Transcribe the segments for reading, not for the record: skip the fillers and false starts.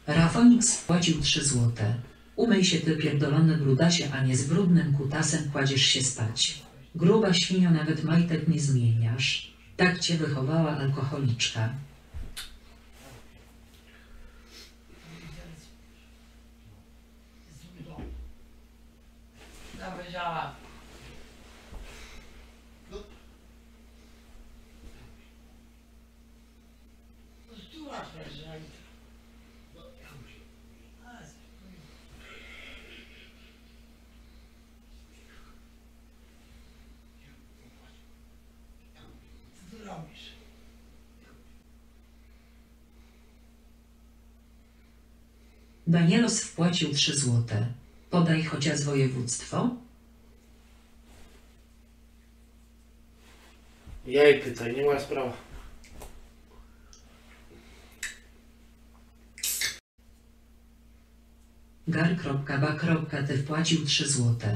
Rafonix wpłacił 3 złote. Umyj się ty pierdolony brudasie, a nie z brudnym kutasem kładziesz się spać. Gruba świnio, nawet majtek nie zmieniasz. Tak cię wychowała alkoholiczka. Powiedziała. Danielos wpłacił 3 złote. Podaj chociaż województwo. Jej pytaj, nie moja sprawa. Gar.ba.ty wpłacił 3 złote.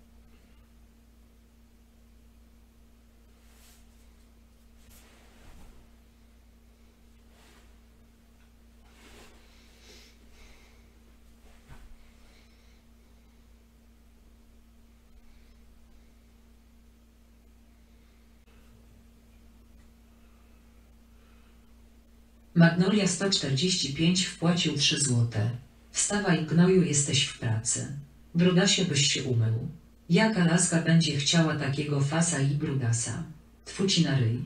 Magnolia 145 wpłacił 3 złote. Wstawaj gnoju, jesteś w pracy. Brudasie, byś się umył. Jaka laska będzie chciała takiego fasa i brudasa? Tfu ci na ryj.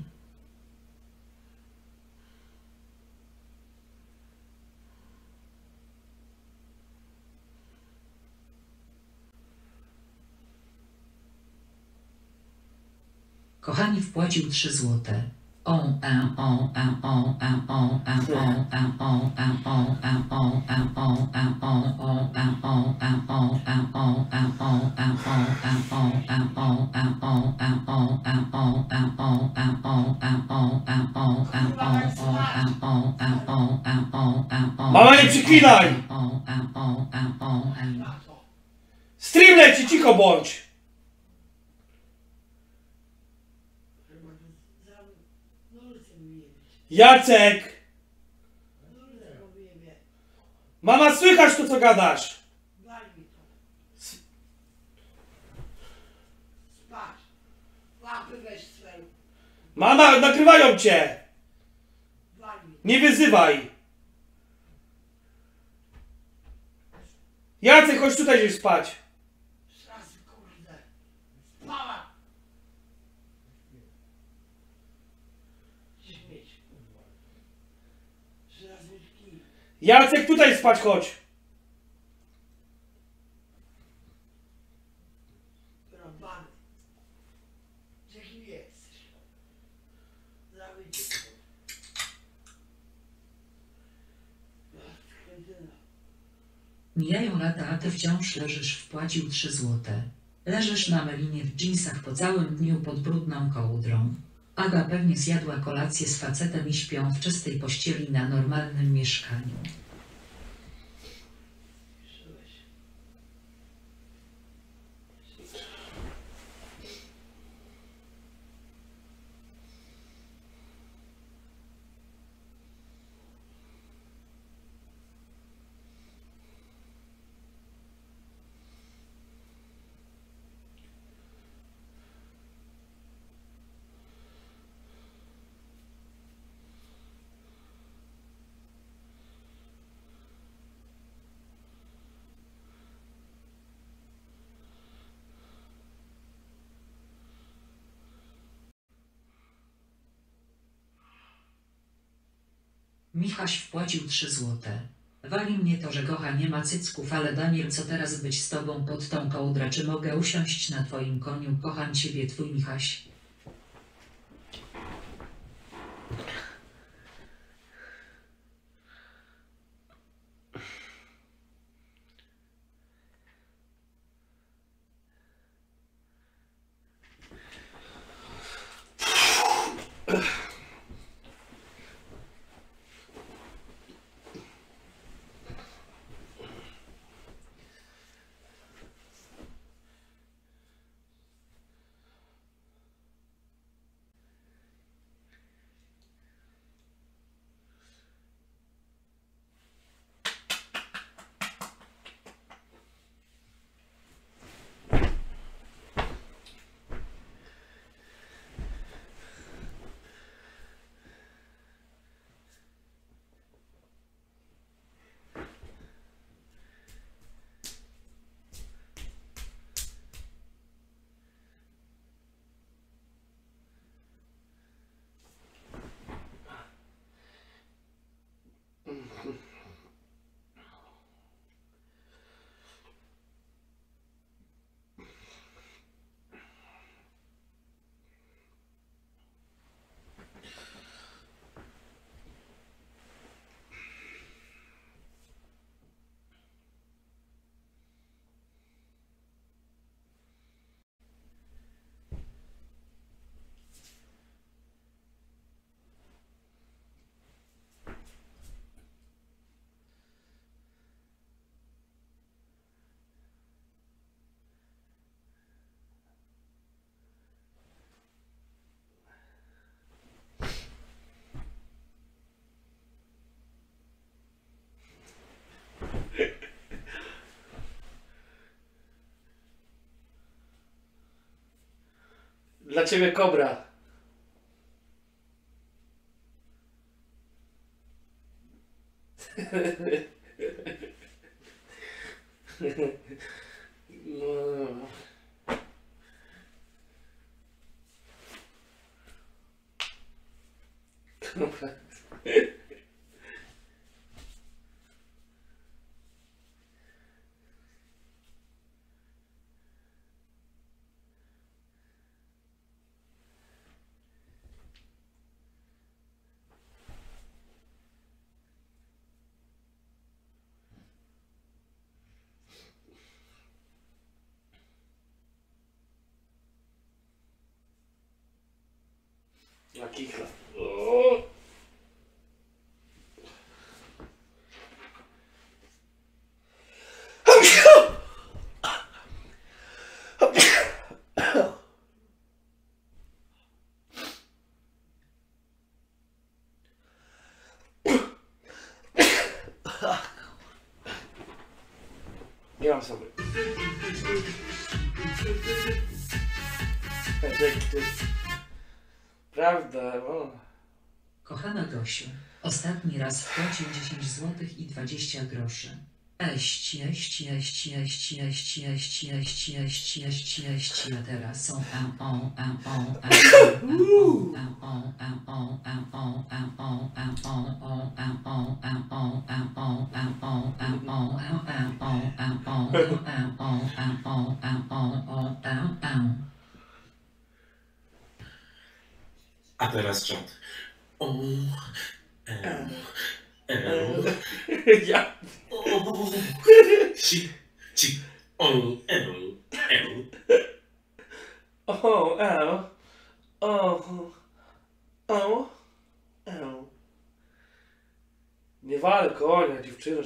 Kochani wpłacił 3 złote. Mama, nie przyklinaj! Stream leci, cicho bądź! Jacek! Mama, słychać to, co gadasz! Mama, nagrywają cię! Nie wyzywaj! Jacek, chodź tutaj gdzieś spać! Jacek, tutaj spać, chodź! Mijają lata, a ty wciąż leżysz, wpłacił 3 złote. Leżysz na melinie w dżinsach po całym dniu pod brudną kołdrą. Aga pewnie zjadła kolację z facetem i śpią w czystej pościeli na normalnym mieszkaniu. Michaś wpłacił 3 złote. Wali mnie to, że Gocha nie ma cycków, ale Daniel, co teraz być z tobą pod tą kołdrę? Czy mogę usiąść na twoim koniu? Kocham ciebie, twój Michaś. Dla ciebie kobra. No. Kobra. Na kichla. O! Nie mam sobie. Prawda, no. Kochana Gosiu, ostatni raz wpłacił 10 złotych i 20 groszy. A teraz są A teraz czat. O, Ja. o, ci, o, O, Nie wal konia, dziewczyno.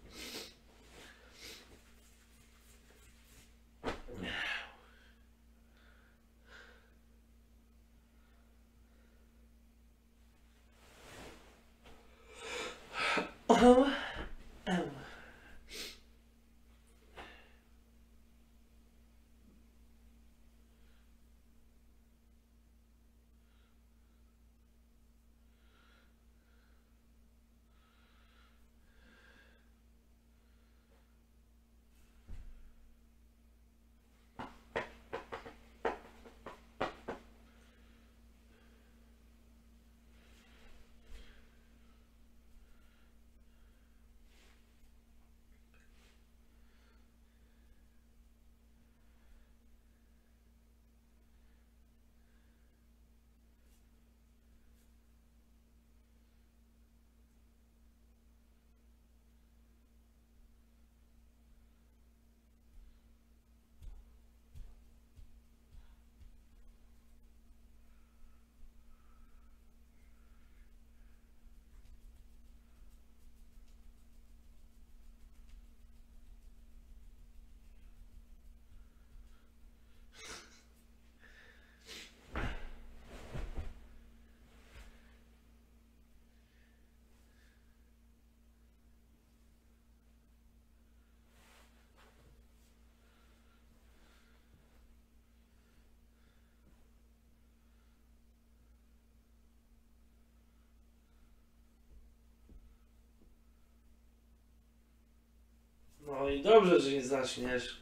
No i dobrze, że nie zaczniesz.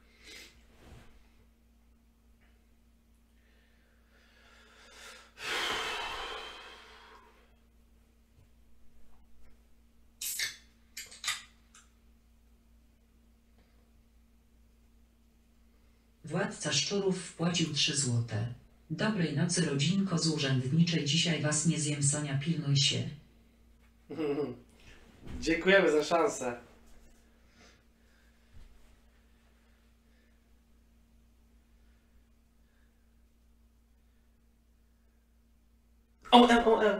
Władca szczurów wpłacił 3 złote. Dobrej nocy rodzinko z urzędniczej, dzisiaj was nie zjem, Sonia, pilnuj się. Dziękujemy za szansę. O.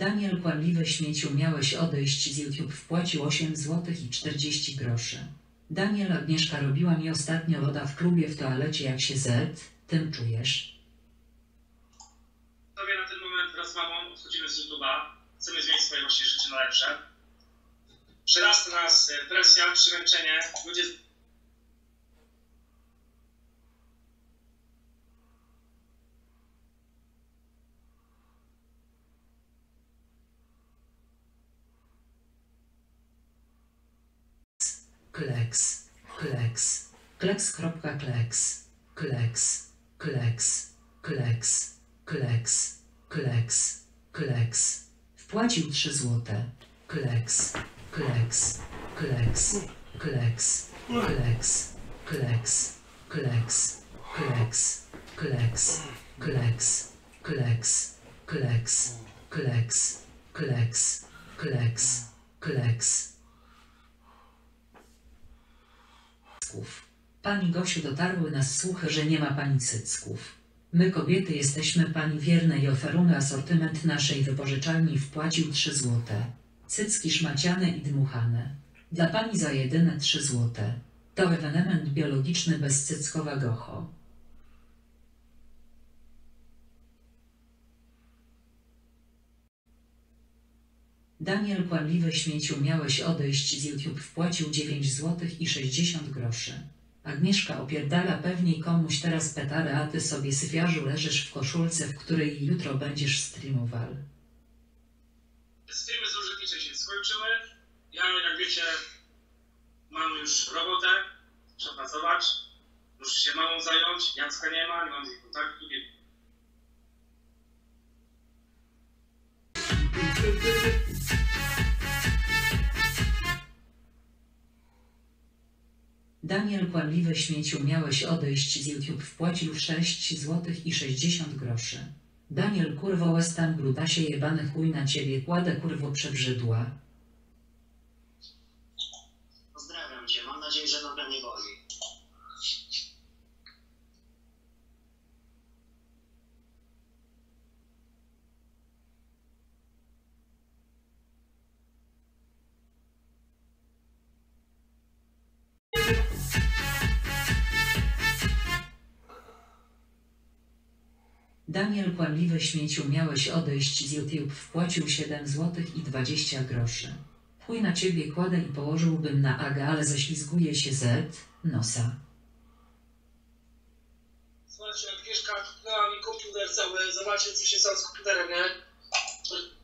Daniel Kłamliwy Śmieciu, miałeś odejść z YouTube, wpłacił 8 zł i 40 groszy. Daniel, Agnieszka robiła mi ostatnio loda w klubie w toalecie, jak się tym czujesz? Tobie na ten moment wraz z mamą odchodzimy z YouTube'a. Chcemy zmienić swoje właśnie życie na lepsze. Przerasta nas presja, przemęczenie. Ludzie Kleks, kleks, kleks.kleks, kleks, kleks, kleks, kleks, kleks, kleks. Wpłacił 3 złote. Kleks, kleks, kleks, kleks, kleks, kleks, kleks, kleks, kleks, kleks, kleks, kleks, kleks, kleks, kleks, kleks. Pani Gosiu, dotarły nas słuchy, że nie ma pani cycków. My kobiety jesteśmy pani wierne i oferujemy asortyment naszej wypożyczalni. Wpłacił 3 złote. Cycki szmaciane i dmuchane. Dla pani za jedyne 3 złote. To ewenement biologiczny bezcyckowa gocho. Daniel Kłamliwy Śmieciu, miałeś odejść z YouTube, wpłacił 9 zł i 60 groszy. Agnieszka opierdala pewnie komuś teraz petarę, a ty sobie, syfiarzu, leżysz w koszulce, w której jutro będziesz streamował. streamy z użytniczej się skończyły. Ja, jak wiecie, mam już robotę. Trzeba pracować. Muszę się mamą zająć. Jacka nie ma, nie mam z nim kontaktu. Daniel Kłamliwy Śmieciu, miałeś odejść z YouTube, wpłacił 6 zł i 60 groszy. Daniel, kurwo, łestam brudasie jebany, chuj na ciebie kładę, kurwo przebrzydła. Pozdrawiam cię, mam nadzieję, że noga nie boli. Daniel Kłamliwy Śmieciu, miałeś odejść z YouTube, wpłacił 7 zł i 20 groszy. Chuj na ciebie kładę i położyłbym na Aga, ale ześlizguje się nosa. Słuchajcie, Agnieszka kupnęła mi komputer cały. Zobaczcie, co się stało z komputerem, nie?